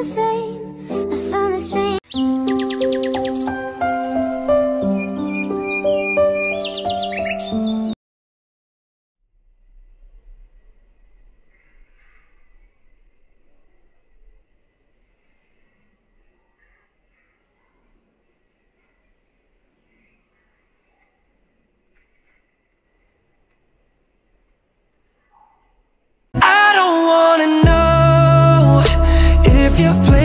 same. I found a strange. I don't wanna know if you're